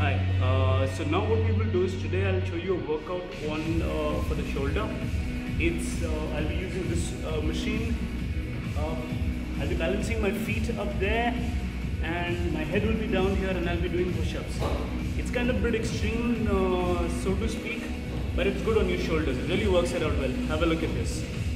Hi. So now what we will do is today I'll show you a workout on for the shoulder. It's I'll be using this machine. I'll be balancing my feet up there, and my head will be down here, and I'll be doing push-ups. It's kind of a bit extreme, so to speak, but it's good on your shoulders. It really works it out well. Have a look at this.